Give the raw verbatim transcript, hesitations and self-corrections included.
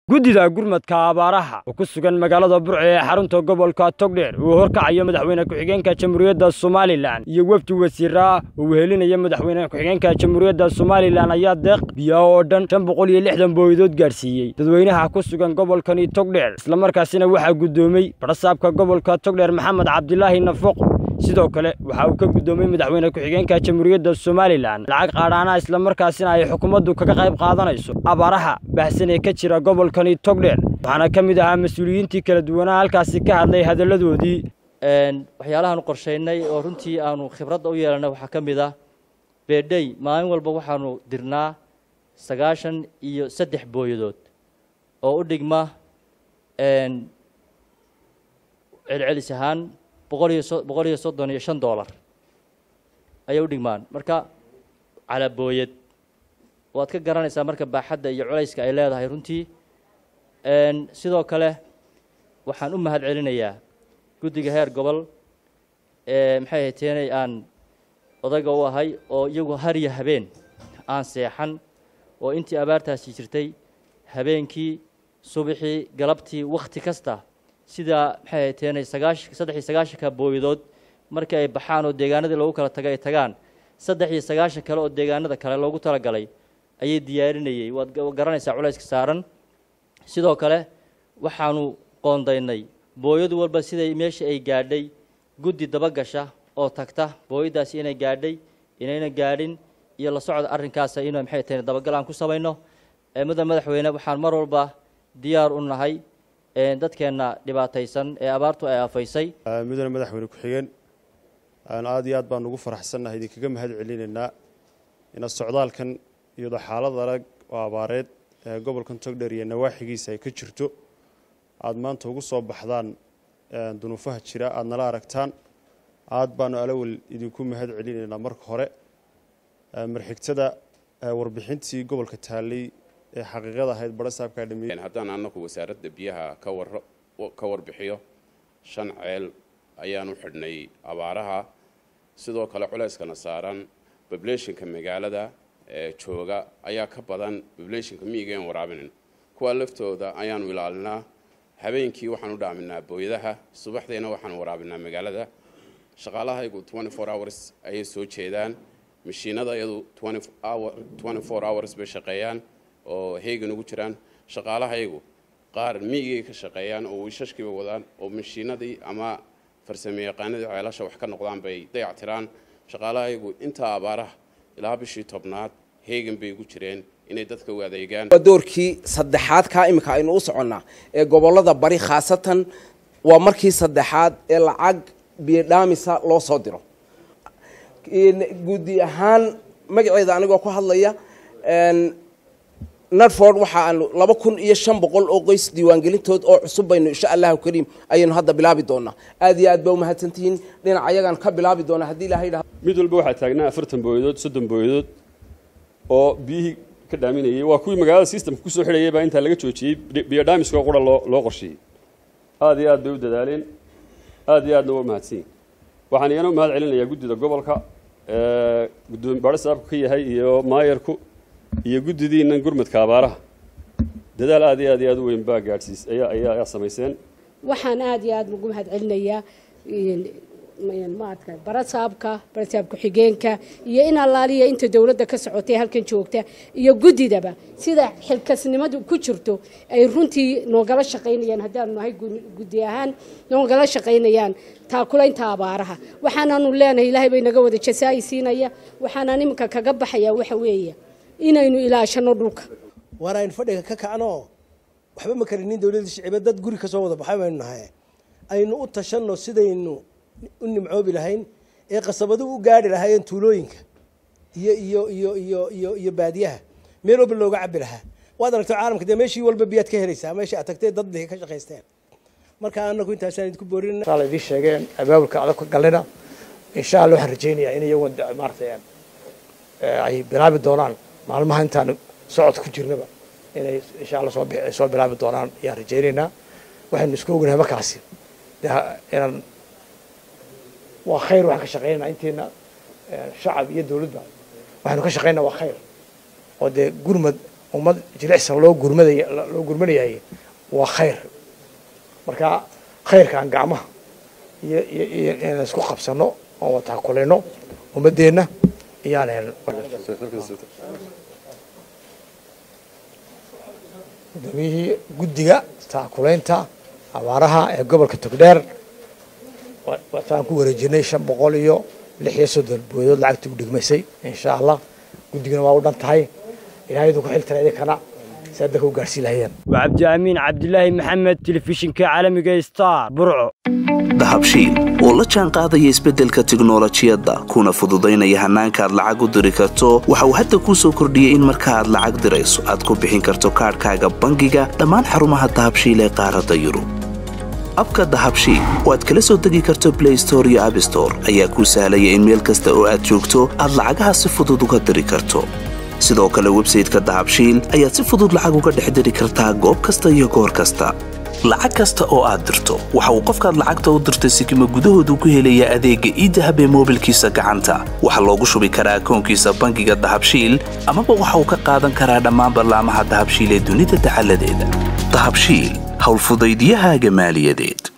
guddida gurmadka abaaraha oo ku sugan magaalada Burco ee xarunta gobolka Togdheer uu horkacayo madaxweyne ku-xigeenka Jamhuuriyadda Soomaaliland iyo wafdi wasiirra oo wehelinaya madaxweyne ku-xigeenka Jamhuuriyadda Soomaaliland ayaa deeq biyo oo dhan shan boqol iyo lixdan booydood gaarsiiyay dadweynaha ku sugan gobolkani Togdheer isla markaasina waxa gudoomay barsaabka gobolka Togdheer Maxamed Cabdilaahi Nafaq sidoo kale waxa uu ka gudoomay madaxweyne ku-xigeenka Jamhuuriyadda Soomaaliland lacag qaadana isla markaasina ay xukuumaddu kaga qayb qaadanayso abaaraha baahsan ee ka jira gobolkani Togdheer waxaana kamid ah mas'uuliyiintii kala duwan halkaasi ka hadlay hadaladoodii een waxyaalahan qorsheynay oo runtii aanu khibrad u yeelanay waxa kamid ah beeday maalin walba waxaanu dirnaa sagaashan iyo saddex booyadood oo u dhigma een celcelis ahaan boqol iyo soddon iyo shan dollar ayay u dhigmaan marka cala booyad waad ka garanaysaa marka baaxadda iyo culayska ay leedahay runtii een sidoo kale waxaan u mahad celinayaa guddiga heer gobol ee maxay hayteenay aan odaga u ahay oo iyagu har iyo habeen aan seexan oo intii abaartaasi jirtay habeenkii subaxii galabtii waqti kasta sida maxay hayteenay saddex iyo sagaashan ka booyadood markii ay baxaan oo deegaanada lagu kala tagay ay tagaan saddex iyo sagaashan kale oo deegaanada kale loogu tala galay ayay diyaarinayay waad garanaysaa culayska saaran sidoo kale waxaanu qoondaynay booyadu walba siday meesha ay gaadhay guddi daba gasha oo tagta booyadaasi inay gaadhay inayna gaadhin iyo la socod arrinkaas inuu maxay tahay dabagal aan ku samayno ee muddo madaxweyne waxaan mar walba diyaar u nahay ee dadkeena dhibaataysan ee abaartu ay afaysay mudane madaxweyne ku-xigeen aan aad iyo aad baan ugu faraxsanahay idinkaga mahad celinaynaa in socdaalkan iyo xaalad adag oo abaareed ee gobolka Togdheer iyo nawaaxigiisa ay ka jirto aad maanta ugu soo baxdaan dunuufaha jira aad nala aragtaan aad baan alawal idinku mahad celinaynaa marka hore marxigtada warbixintii gobolka Taaley ee xaqiiqada ahayd barsaabka dhameeyay haddana anagu wasaaradda biyaha ka war ka warbixiyo shan ceel ayaan u xidhnay abaaraha sidoo kale culayskana saaran populationka magaalada ee jooga ayaa ka badan populationka miyiga waraabinin kuwa laftooda ayaan ilaalinaa habeenkii waxaan u dhaaminaa booyadaha subaxdeena waxaan waraabinaa magaalada shaqaalahaygu twenty-four hours ay soo jeedaan mashiinada iyadu twenty-four hours bay shaqeeyaan oo heegan ugu jiraan shaqaalahaygu qaar miyiga ka shaqeeyaan oo wiishashkiiba wadaan oo mashiinadii ama farsamayaqaanada ceelasha wax ka noqdaan bay dayactiraan shaqaalahaygu inta abaaraha ilaa bishii tobnaad heegan bay ugu jireen inay dadka u adeegaan doorkii saddexaad ka imika aynu u soconnaa ee gobolada bari khaasatan waa markii saddexaad ee lacag biyo dhaamisa loo soo diro guddi ahaan magaceeda anigoo ku hadlaya een Narford waxa aan laba kun iyo shan boqol oo qoys diiwaan gelintood oo cusub baynu insha Allah kariim ayaynu hadda bilaabi doonaa aad iyo aad baa u mahadsantihiin dhinaca ayagan ka bilaabi doona hadii Ilaahay yiraahdo mid walba waxa taagnaa afartan booyadood soddon booyadood oo biyi ka dhaaminayay waa kuwii magaalada systemka ku soo xidhayay baa inta laga joojiyay biyo dhaamiska qura loo loo qorsheeyay aad iyo aad bay u dadaaleen aad iyo aadna waa mahadsan waxaan iyana u mahad celinayaa guddida gobolka ee gudoomiye barsaabku ka yahay iyo maayarku iyo guddidiina gurmadka abaaraha dadaal aad iyo aad iyo aad u weyn baa gaarsiis ayaa ayaa sameeyeen waxaan aad iyo aad ugu mahad celinayaa in maadka barsaabka barsaabku xigeenka iyo in allaaliya inta dawladda ka socotay halkan joogta iyo guddidaba sida xilkasnimadu ku jirto ay runtii noogala shaqeynayaan haddaan nahay guddi ahaan noogala shaqeynayaan taakulaynta abaaraha waxaanaanu leenahay Ilaahay bay naga wada jasaaysiinaya waxaanaan imika kaga baxayaa waxa weeye inaynu ilaashano dhulka waraan fadhiga ka kacno waxba ma karinin dawladda shicibada dad guri ka soo wada baxay baynu nahay aynu u tashano sidaynu u nimcoobi lahayn ee qasabadu u gaari lahaayeen tuulooyinka iyo iyo iyo iyo iyo iyo baadiyaha meel walba looga cabbi lahaa waad aragtay caalamka de meeshii walba biyaad ka helaysaa meeshii aad tagtay dad ka shaqeysteen marka anagu intaasaan idinku boorinaa sala idin sheegeen abaabulka adag galina insha Allah waxaan rajeynayaa in iyagu maartay ay bilaabi doonaan maalmaha intaan socod ku jirnaba inay insha Allah soo soo bilaabi doonaan yaa rajeynayna waxaan isku ognahay markaasi inaan waa khayr wax ka shaqeynaa inteena shacab iyo dawladda waxaanu ka shaqeynaa waa khayr oo de gurmad ummad jilicsan loo gurmadaya loo gurmanayay waa khayr marka khayrkan gacmaha iyo iyo in isku qabsano oo wata kuleyno ummadeena iyaan hel gudoomiye guddiga taakuleynta abaaraha ee gobolka Togdheer waxaan ku wareejinay shan boqol iyo lix iyo soddon booydood lacagtii u dhigmaysay insha Allah guddigana waa u dhan tahay ilaahay ku xiltareeday kana saadka u gaarsiin lahayeen waa Cabdi Amiin Cabdullaahi Maxamed telefishinka caalamiga Star Burco dahabshiil oo la jaan qaadaya isbeddelka tiknoolajiyadda kuna fududeynaya hanaanka aad lacag u diri karto waxa uu hadda kuu soo kordhiyey in marka aad lacag dirayso aad ku bixin karto kaarkaaga bangiga dhammaan xarumaha dahabshiil ee qaaradda Yurub abka dahabshiil oo aad kala soo degi karto Play Store iyo App Store ayaa kuu sahlaya in meel kasta oo aad joogto aad lacagaha si fudud uga diri karto sidoo kale website-ka dahabshiil ayaad si fudud lacag uga dhex diri kartaa goob kasta iyo goor kasta lacag kasta oo aad dirto waxa uu qofkaad lacagta u dirtay sikimo gudahoodu ku helayaa adeegga e-dahab ee moobilkiisa gacanta waxa loogu shubi karaa akoonkiisa bangiga dahabshiil amaba waxa uu ka qaadan karaa dhammaan barnaamijyada dahabshiil ee dunida dacaladeeda dahabshiil hawl fudaydiyahaaga maaliyadeed